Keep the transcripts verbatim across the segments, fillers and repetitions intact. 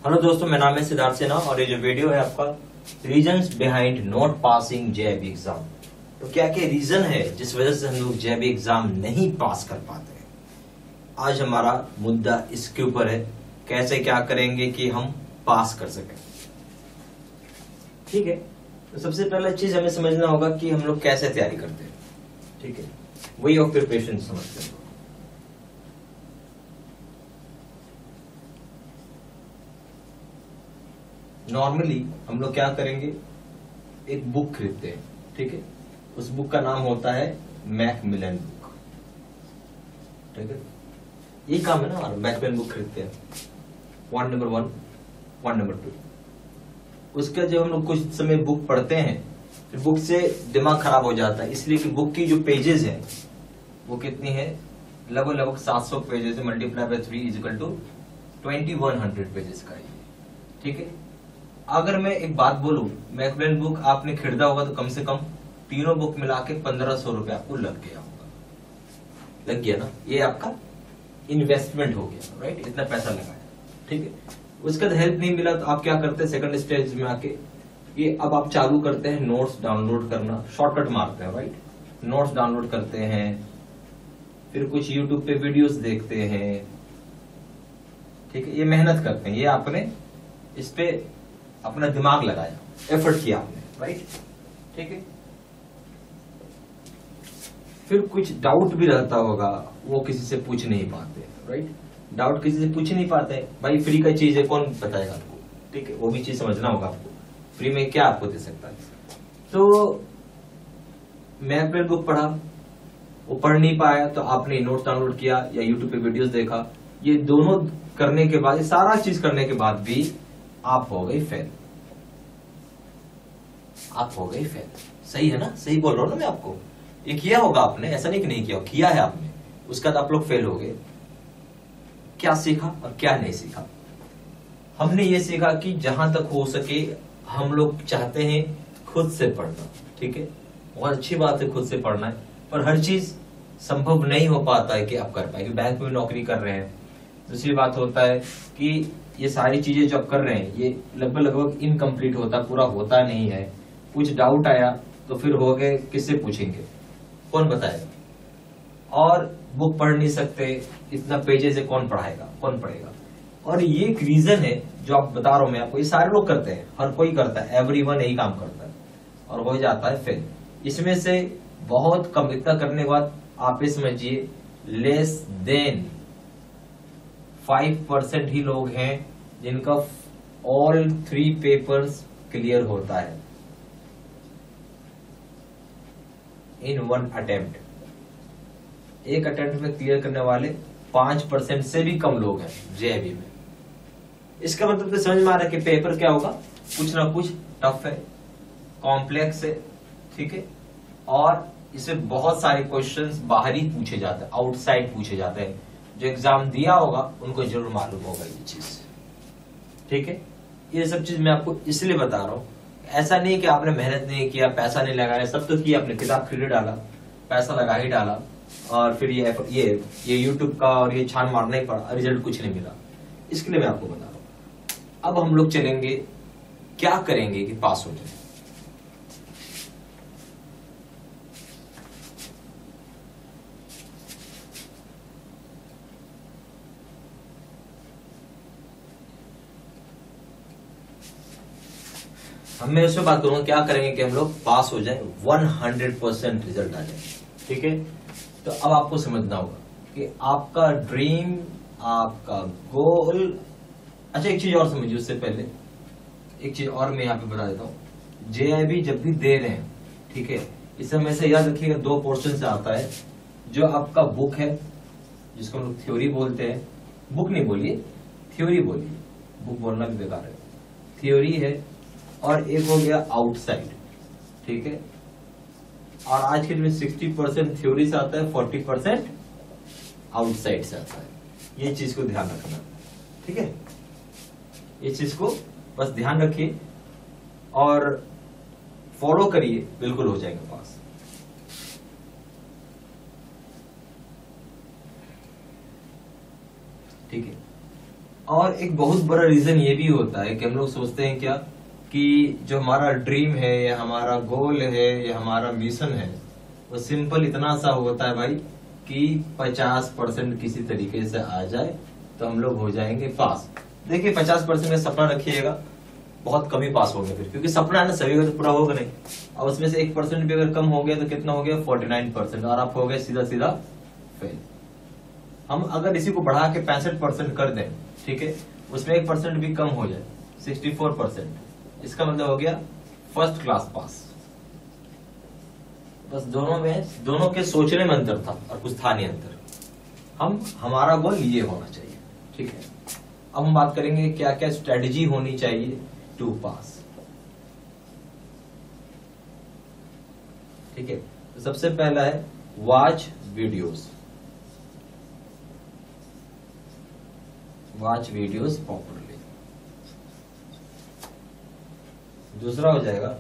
Hello दोस्तों, मेरा नाम है सिद्धार्थ सिन्हा और ये जो वीडियो है आपका reasons behind not passing JEE exam. तो क्या क्या रीजन है जिस वजह से हम लोग जेईई एग्जाम नहीं पास कर पाते हैं। आज हमारा मुद्दा इसके ऊपर है, कैसे क्या करेंगे कि हम पास कर सकें। ठीक है, तो सबसे पहला चीज हमें समझना होगा कि हम लोग कैसे तैयारी करते हैं। ठीक है, वे ऑफ प्रिपरेशन समझते हैं। नॉर्मली हम लोग क्या करेंगे, एक बुक खरीदते हैं। ठीक है, उस बुक का नाम होता है मैकमिलन बुक। ठीक है, यही काम है ना हमारा, मैकमिलन बुक खरीदते हैं। Point number one. Point number two, उसका जब हम लोग कुछ समय बुक पढ़ते हैं फिर बुक से दिमाग खराब हो जाता है, इसलिए कि बुक की जो पेजेस हैं वो कितनी है, लगभग लगभग सात सौ पेजेस है। Multiply by three is equal to twenty one hundred pages का है। ठीक है, अगर मैं एक बात बोलूं, मैकमिलन बुक आपने खरीदा होगा तो कम से कम तीनों बुक मिला के पंद्रह सौ रुपए आपको लग गया होगा। लग गया ना, ये आपका इन्वेस्टमेंट हो गया, राइट, इतना पैसा लगाया। ठीक है, उसका हेल्प नहीं मिला तो आप क्या करते हैं, सेकंड स्टेज में आके ये अब आप चालू करते हैं नोट्स डाउनलोड करना, शॉर्टकट मारते हैं, राइट। नोट्स डाउनलोड करते हैं, फिर कुछ यूट्यूब पे वीडियोस देखते हैं। ठीक है, ये मेहनत करते हैं, ये आपने इस पे अपना दिमाग लगाया, एफर्ट किया आपने, राइट। ठीक है, फिर कुछ डाउट भी रहता होगा, वो किसी से पूछ नहीं पाते, राइट। डाउट किसी से पूछ नहीं पाते, भाई फ्री का चीज है, कौन बताएगा आपको। ठीक है, वो भी चीज समझना होगा आपको, फ्री में क्या आपको दे सकता है। तो मैकमिलन बुक पढ़ा, वो पढ़ नहीं पाया तो आपने नोट्स डाउनलोड किया या यूट्यूब पे वीडियोस देखा। ये दोनों करने के बाद, सारा चीज करने के बाद भी आप हो गए फेल। आप हो गए फेल, सही है ना, सही बोल रहा हूं ना मैं आपको। ये किया होगा आपने, ऐसा नहीं कि नहीं किया, किया है आपने, उसके बाद आप लोग फेल हो गए। क्या सीखा और क्या नहीं सीखा। हमने ये सीखा कि जहां तक हो सके हम लोग चाहते हैं खुद से पढ़ना। ठीक है, बहुत अच्छी बात है खुद से पढ़ना है, पर हर चीज संभव नहीं हो पाता है कि आप कर पाए। बैंक में नौकरी कर रहे हैं, दूसरी बात होता है कि ये सारी चीजें जो आप कर रहे हैं ये लगभग लगभग इनकम्प्लीट होता, पूरा होता नहीं है। कुछ डाउट आया तो फिर हो गए, किससे पूछेंगे, कौन बताएगा। और बुक पढ़ नहीं सकते, इतना पेजेस है, कौन पढ़ाएगा, कौन पढ़ेगा। और ये एक रीजन है जो आप बता रहा हूं मैं आपको, ये सारे लोग करते हैं, हर कोई करता है, एवरीवन यही काम करता है और हो जाता है फेल। इसमें से बहुत कम, इतना करने के बाद आप ये समझिए लेस देन फाइव परसेंट ही लोग हैं जिनका ऑल थ्री पेपर्स क्लियर होता है इन वन अटेम्प्ट। एक अटेम्प्ट में क्लियर करने वाले पांच परसेंट से भी कम लोग हैं जेईई में। इसका मतलब तो समझ में आ रहा है कि पेपर क्या होगा, कुछ ना कुछ टफ है, कॉम्प्लेक्स है। ठीक है, और इसमें बहुत सारे क्वेश्चंस बाहरी पूछे जाते हैं, आउटसाइड पूछे जाते हैं। जो एग्जाम दिया होगा उनको जरूर मालूम होगा ये चीज। ठीक है, ये सब चीज मैं आपको इसलिए बता रहा हूं, ऐसा नहीं कि आपने मेहनत नहीं किया, पैसा नहीं लगाया, सब तो किया, आपने किताब खरीद डाला, पैसा लगा ही डाला और फिर ये ये ये यूट्यूब का और ये छान मारना ही पड़ा, रिजल्ट कुछ नहीं मिला। इसके लिए मैं आपको बता रहा हूं। अब हम लोग चलेंगे, क्या करेंगे कि पास हो जाए। हम मैं उसमें बात करूंगा क्या करेंगे कि हम लोग पास हो जाए, हंड्रेड परसेंट रिजल्ट आ जाए। ठीक है, तो अब आपको समझना होगा कि आपका ड्रीम, आपका गोल। अच्छा, एक चीज और समझिए, उससे पहले एक चीज और मैं यहाँ पे बता देता हूँ। जेईई जब भी दे रहे हैं, ठीक है, इसे हमेशा याद रखिएगा, दो पोर्शन से आता है। जो आपका बुक है, जिसको हम लोग थ्योरी बोलते हैं, बुक नहीं बोलिए, थ्योरी बोलिए, बुक बोलना भी बेकार है, थ्योरी है। और एक हो गया आउटसाइड। ठीक है, और आज के दिन सिक्सटी परसेंट थ्योरी से आता है, फोर्टी परसेंट आउटसाइड से आता है। ये चीज को ध्यान रखना। ठीक है, ये चीज को बस ध्यान रखिए और फॉलो करिए, बिल्कुल हो जाएगा पास। ठीक है, और एक बहुत बड़ा रीजन ये भी होता है कि हम लोग सोचते हैं क्या कि जो हमारा ड्रीम है या हमारा गोल है या हमारा मिशन है वो सिंपल इतना सा होता है भाई कि पचास परसेंट किसी तरीके से आ जाए तो हम लोग हो जाएंगे पास। देखिए पचास परसेंट का सपना रखिएगा, बहुत कम ही पास होंगे फिर, क्योंकि सपना है ना सभी का तो पूरा होगा नहीं। और उसमें से एक परसेंट भी अगर कम हो गया तो कितना हो गया, फोर्टी नाइन परसेंट, और आप हो गए सीधा सीधा फेल। हम अगर इसी को बढ़ा के पैंसठ परसेंट कर दें, ठीक है, उसमें एक परसेंट भी कम हो जाए, सिक्सटी फोर परसेंट, इसका मतलब हो गया फर्स्ट क्लास पास। बस दोनों में, दोनों के सोचने में अंतर था और कुछ था नहीं अंतर। हम हमारा गोल ये होना चाहिए, ठीक है। अब हम बात करेंगे क्या क्या स्ट्रेटजी होनी चाहिए टू पास, ठीक है। तो सबसे पहला है watch videos, watch videos properly. दूसरा हो जाएगा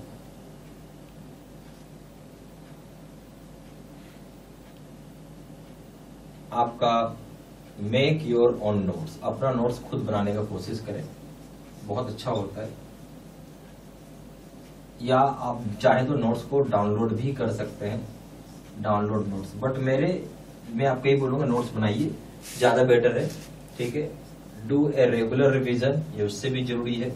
आपका मेक योर ओन नोट्स, अपना नोट्स खुद बनाने का कोशिश करें, बहुत अच्छा होता है। या आप चाहें तो नोट्स को डाउनलोड भी कर सकते हैं, डाउनलोड नोट्स, बट मेरे मैं आपको यही बोलूंगा नोट्स बनाइए, ज्यादा बेटर है, ठीक है। डू ए रेगुलर रिवीजन, ये उससे भी जरूरी है।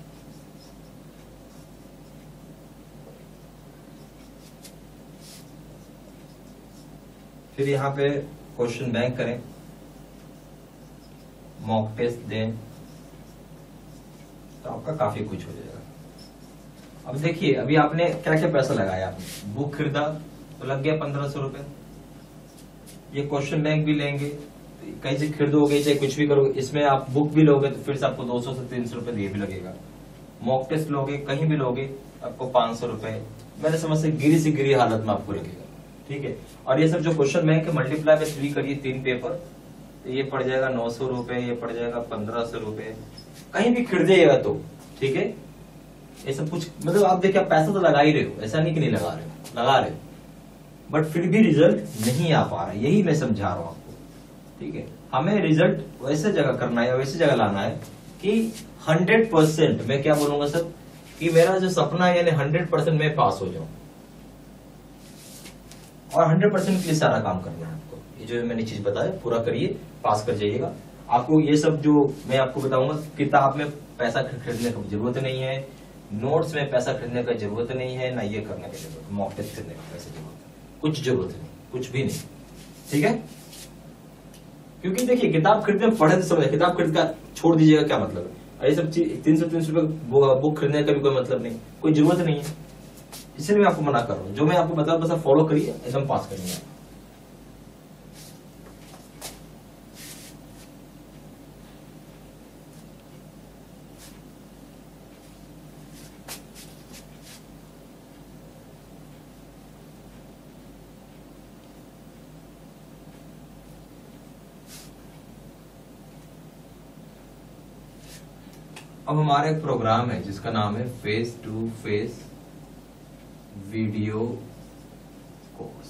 फिर यहाँ पे क्वेश्चन बैंक करें, मॉक टेस्ट दें, तो आपका काफी कुछ हो जाएगा। अब देखिए अभी आपने क्या क्या पैसा लगाया, आपने बुक खरीदा तो लग गया पंद्रह सौ रुपए, ये क्वेश्चन बैंक भी लेंगे, कहीं से खरीदोगे चाहे कुछ भी करोगे, इसमें आप बुक भी लोगे तो फिर से आपको दो सौ से तीन सौ रुपए ये भी लगेगा। मॉक टेस्ट लोगे कहीं भी लोगे आपको पांच सौ रुपए, मैंने समझ से गिरी से गिरी हालत में आपको लगेगा, ठीक है। और ये सब जो क्वेश्चन बैंक है मल्टीप्लाई में थ्री करिए, तीन पेपर, तो ये पड़ जाएगा नौ सौ रुपए, ये पड़ जाएगा पंद्रह सौ रुपए, कहीं भी खरीदेगा तो, ठीक है। ये सब कुछ मतलब आप देखिए पैसा तो लगा ही रहे हो, ऐसा नहीं कि नहीं लगा रहे हो, लगा रहे हो, बट फिर भी रिजल्ट नहीं आ पा रहा है, यही मैं समझा रहा हूं आपको, ठीक है। हमें रिजल्ट वैसे जगह करना है, वैसे जगह लाना है कि हंड्रेड परसेंट, मैं क्या बोलूंगा सर, कि मेरा जो सपना है यानी हंड्रेड परसेंट मैं पास हो जाऊं, और हंड्रेड परसेंट के लिए सारा काम करना है आपको। ये जो मैंने चीज बताया पूरा करिए, पास कर जाइएगा। आपको ये सब जो मैं आपको बताऊंगा, किताब में पैसा खरीदने की जरूरत नहीं है, नोट्स में पैसा खरीदने की जरूरत नहीं है, ना ये करने की जरूरत, मॉक टेस्ट खरीदने की पैसे जरूरत है, कुछ जरूरत नहीं, कुछ भी नहीं, ठीक है। क्योंकि देखिए किताब खरीदने पढ़े तो समझ, किताब खरीद कर छोड़ दीजिएगा क्या मतलब है, ये सब चीज तीन सौ तीन सौ रुपए बुक खरीदने का भी कोई मतलब नहीं, कोई जरूरत नहीं है, इसलिए मैं आपको मना कर रहा हूं। जो मैं आपको बता बस फॉलो करिए, एकदम पास करेंगे। अब हमारा एक प्रोग्राम है जिसका नाम है face to face video course,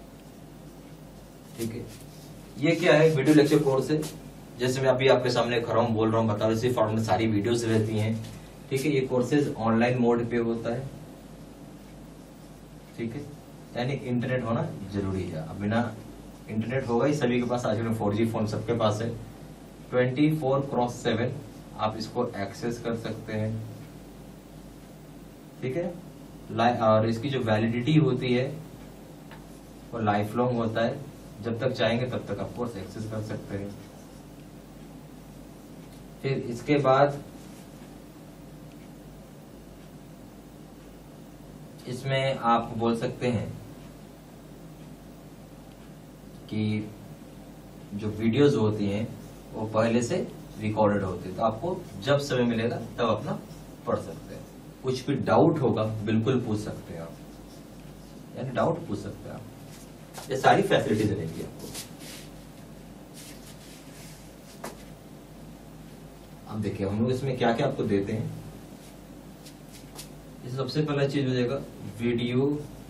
ठीक है। ये क्या है, वीडियो लेक्चर कोर्स है। जैसे मैं अभी आपके सामने खड़ा हूं, बोल रहा हूं, बता रहा हूं, इसी फॉर्म में सारी वीडियोस रहती हैं, ठीक है। ये कोर्सेज ऑनलाइन मोड पे होता है, ठीक है, यानी इंटरनेट होना जरूरी है। अब बिना इंटरनेट होगा ही, सभी के पास आजकल फोर जी फोन सबके पास है, ट्वेंटी फोर क्रॉस सेवन आप इसको एक्सेस कर सकते हैं, ठीक है। और इसकी जो वैलिडिटी होती है वो लाइफ लॉन्ग होता है, जब तक चाहेंगे तब तक आप कोर्स एक्सेस कर सकते हैं। फिर इसके बाद इसमें आप बोल सकते हैं कि जो वीडियोस होती हैं वो पहले से रिकॉर्डेड होती है, तो आपको जब समय मिलेगा तब अपना पढ़ सकते हैं। कुछ भी डाउट होगा बिल्कुल पूछ सकते हैं आप, यानी डाउट पूछ सकते हैं आप, ये सारी फैसिलिटीज रहेंगी आपको। अब देखिए हम लोग इसमें क्या क्या आपको देते हैं। इस सबसे पहला चीज हो जाएगा वीडियो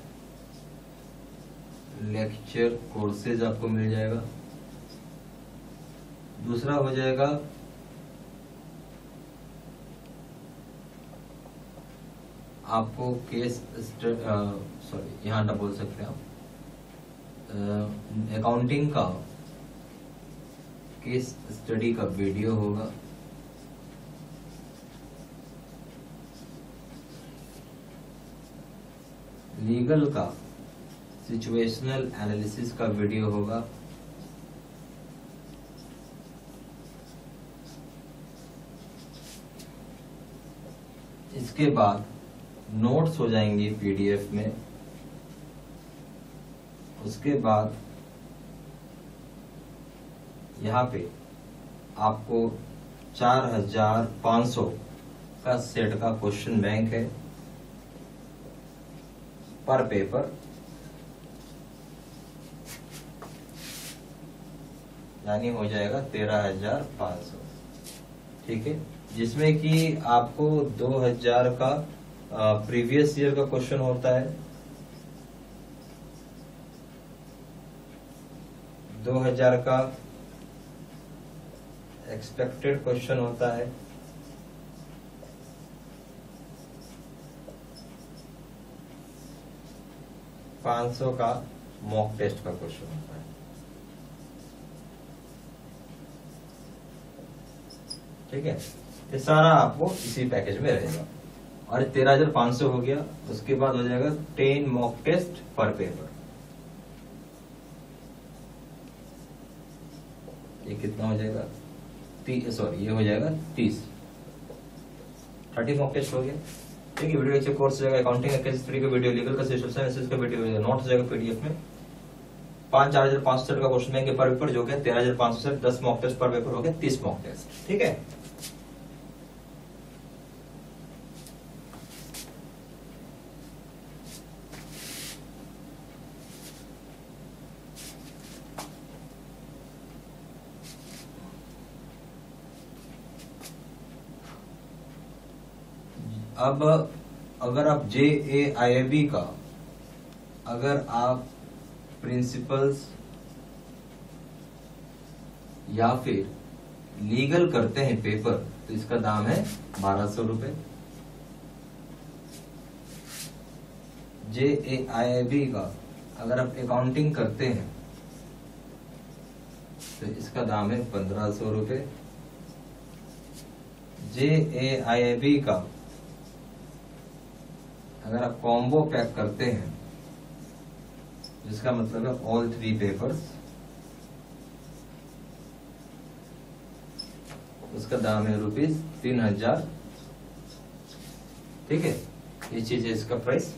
लेक्चर कोर्सेज आपको मिल जाएगा। दूसरा हो जाएगा आपको केस सॉरी यहाँ ना बोल सकते हैं आप, अकाउंटिंग का केस स्टडी का वीडियो होगा, लीगल का सिचुएशनल एनालिसिस का वीडियो होगा, इसके बाद नोट्स हो जाएंगे पीडीएफ में, उसके बाद यहाँ पे आपको चार हजार पाँच सौ का सेट का क्वेश्चन बैंक है पर पेपर, यानी हो जाएगा तेरह हजार पाँच सौ। ठीक है, जिसमें कि आपको दो हजार का प्रीवियस ईयर का क्वेश्चन होता है, दो हजार का एक्सपेक्टेड क्वेश्चन होता है, पाँच सौ का मॉक टेस्ट का क्वेश्चन होता है। ठीक है, ये सारा आपको इसी पैकेज में रहेगा। और तेरह हजार पाँच सौ हो गया, उसके बाद हो जाएगा ten mock test per paper. ये कितना हो जाएगा, सॉरी ये हो जाएगा तीस, थर्टी मॉक टेस्ट हो गया। ठीक है, वीडियो लेक्चर कोर्स हो जाएगा, अकाउंटिंग का केस स्टडी का वीडियो, लीगल का सिस्टम एनालिसिस का वीडियो, नोट हो जाएगा पीडीएफ में। पांच चार हजार पांच सौ का क्वेश्चन बैंक पर पेपर जो है तेरह हजार पांच सौ से दस मॉक टेस्ट पर पेपर हो गया, तीस मॉक टेस्ट। ठीक है, अब अगर आप जे ए आई बी का अगर आप प्रिंसिपल्स या फिर लीगल करते हैं पेपर तो इसका दाम है बारह सौ रुपए। जे ए आई बी का अगर आप अकाउंटिंग करते हैं तो इसका दाम है पंद्रह सौ रुपए। जे ए आई बी का अगर आप कॉम्बो पैक करते हैं जिसका मतलब है ऑल थ्री पेपर्स, उसका दाम है रुपीज तीन हजार। ठीक है, ये चीज है इसका प्राइस।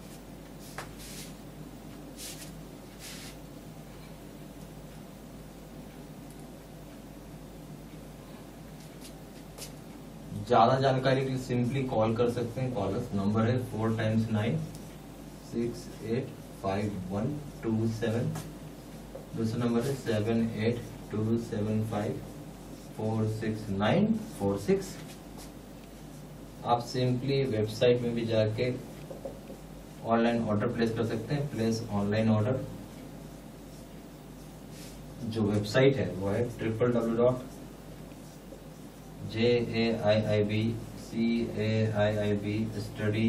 ज्यादा जानकारी के लिए सिंपली कॉल कर सकते हैं, कॉलर्स नंबर है four times nine six eight five one two seven, दूसरा नंबर है seven eight two seven five four six nine four six. आप सिंपली वेबसाइट में भी जाके ऑनलाइन ऑर्डर प्लेस कर सकते हैं, प्लेस ऑनलाइन ऑर्डर। जो वेबसाइट है वो है triple W dot J A I I B C A I I B study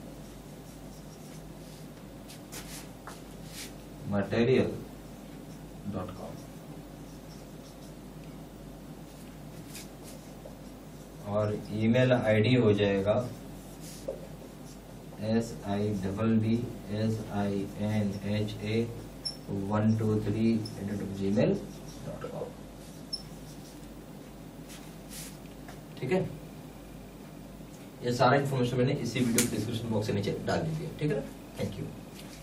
material dot com. और ईमेल आईडी हो जाएगा S I double B S I N H A one two three eight gmail dot com. ठीक है, ये सारा information मैंने इसी video के डिस्क्रिप्शन बॉक्स के नीचे डाल दी है। ठीक है, थैंक यू।